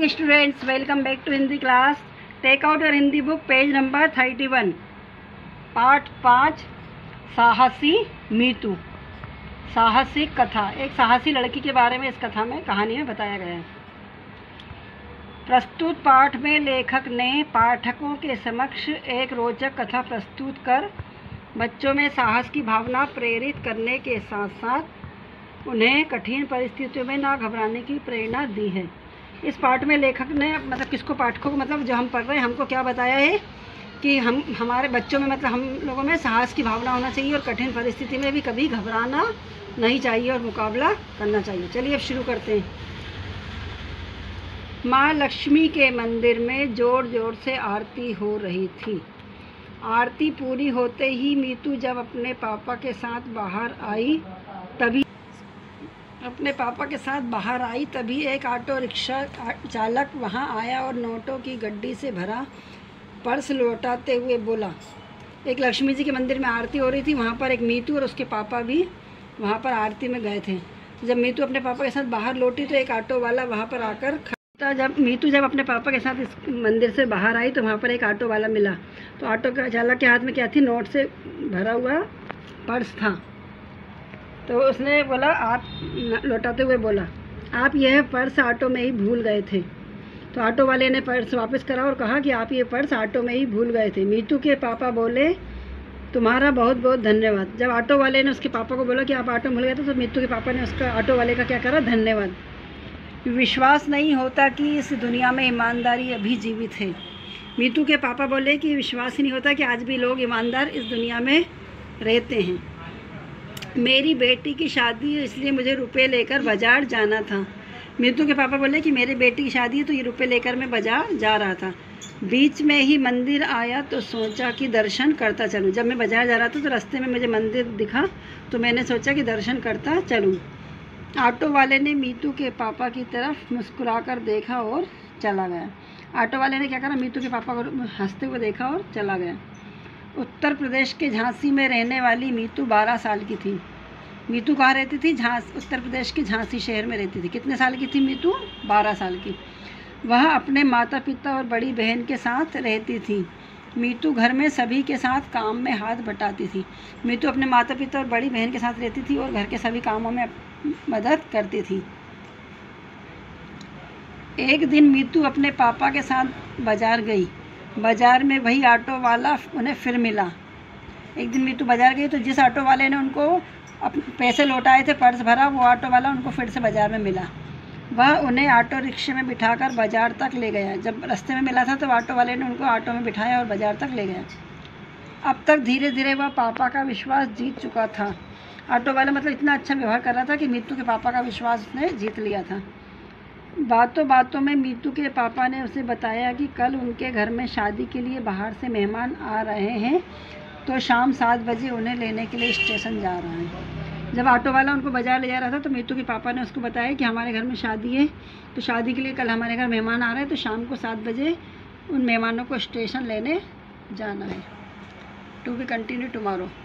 morning students, welcome back to Hindi class. Take out your Hindi book, page number 31, पाठ 5, साहसी मीतू। साहसिक कथा। एक साहसी लड़की के बारे में इस कथा में कहानी में बताया गया है। प्रस्तुत पाठ में लेखक ने पाठकों के समक्ष एक रोचक कथा प्रस्तुत कर बच्चों में साहस की भावना प्रेरित करने के साथ साथ उन्हें कठिन परिस्थितियों में ना घबराने की प्रेरणा दी है। इस पाठ में लेखक ने किसको, पाठकों को, जो हम पढ़ रहे हैं, हमको क्या बताया है कि हमारे बच्चों में हम लोगों में साहस की भावना होना चाहिए और कठिन परिस्थिति में भी कभी घबराना नहीं चाहिए और मुकाबला करना चाहिए। चलिए अब शुरू करते हैं। माँ लक्ष्मी के मंदिर में ज़ोर ज़ोर से आरती हो रही थी। आरती पूरी होते ही मीतू जब अपने पापा के साथ बाहर आई तभी एक ऑटो रिक्शा चालक वहां आया और नोटों की गड्डी से भरा पर्स लौटाते हुए बोला। एक लक्ष्मी जी के मंदिर में आरती हो रही थी। वहां पर एक मीतू और उसके पापा भी वहां पर आरती में गए थे। जब मीतू अपने पापा के साथ बाहर लौटी तो एक ऑटो वाला वहां पर आकर खड़ा। जब मीतू अपने पापा के साथ इस मंदिर से बाहर आई तो वहाँ पर एक ऑटो वाला मिला। तो ऑटो का चालक के हाथ में क्या थी? नोट से भरा हुआ पर्स था। तो उसने बोला, आप लौटाते हुए बोला, आप यह पर्स ऑटो में ही भूल गए थे। तो ऑटो वाले ने पर्स वापस करा और कहा कि आप ये पर्स ऑटो में ही भूल गए थे। मीतू के पापा बोले, तुम्हारा बहुत बहुत धन्यवाद। जब ऑटो वाले ने उसके पापा को बोला कि आप ऑटो भूल गए थे तो मीतू के पापा ने उसका, ऑटो वाले का क्या करा? धन्यवाद। विश्वास नहीं होता कि इस दुनिया में ईमानदारी अभी जीवित है। मीतू के पापा बोले कि विश्वास ही नहीं होता कि आज भी लोग ईमानदार इस दुनिया में रहते हैं। मेरी बेटी की शादी है इसलिए मुझे रुपए लेकर बाज़ार जाना था। मीतू के पापा बोले कि मेरी बेटी की शादी है तो ये रुपए लेकर मैं बाज़ार जा रहा था। बीच में ही मंदिर आया तो सोचा कि दर्शन करता चलूँ। जब मैं बाज़ार जा रहा था तो रास्ते में मुझे मंदिर दिखा तो मैंने सोचा कि दर्शन करता चलूँ। ऑटो वाले ने मीतू के पापा की तरफ मुस्कुराकर देखा और चला गया। ऑटो वाले ने क्या करा? मीतू के पापा को हंसते हुए देखा और चला गया। उत्तर प्रदेश के झांसी में रहने वाली मीतू 12 साल की थी। मीतू कहाँ रहती थी? उत्तर प्रदेश के झांसी शहर में रहती थी। कितने साल की थी मीतू? 12 साल की। वह अपने माता पिता और बड़ी बहन के साथ रहती थी। मीतू घर में सभी के साथ काम में हाथ बटाती थी। मीतू अपने माता पिता और बड़ी बहन के साथ रहती थी और घर के सभी कामों में मदद करती थी। एक दिन मीतू अपने पापा के साथ बाज़ार गई। बाज़ार में वही ऑटो वाला उन्हें फिर मिला। एक दिन मीतू बाज़ार गई तो जिस ऑटो वाले ने उनको पैसे लौटाए थे, पर्स भरा, वो ऑटो वाला उनको फिर से बाज़ार में मिला। वह उन्हें ऑटो रिक्शे में बिठाकर बाज़ार तक ले गया। जब रास्ते में मिला था तो ऑटो वाले ने उनको ऑटो में बिठाया और बाज़ार तक ले गया। अब तक धीरे धीरे वह पापा का विश्वास जीत चुका था। ऑटो वाला इतना अच्छा व्यवहार कर रहा था कि मीतू के पापा का विश्वास उसने जीत लिया था। बातों बातों में मीतू के पापा ने उसे बताया कि कल उनके घर में शादी के लिए बाहर से मेहमान आ रहे हैं तो शाम 7 बजे उन्हें लेने के लिए स्टेशन जा रहा है। जब ऑटो वाला उनको बाज़ार ले जा रहा था तो मीतू के पापा ने उसको बताया कि हमारे घर में शादी है तो शादी के लिए कल हमारे घर मेहमान आ रहे हैं तो शाम को 7 बजे उन मेहमानों को स्टेशन लेने जाना है। To be continue tomorrow.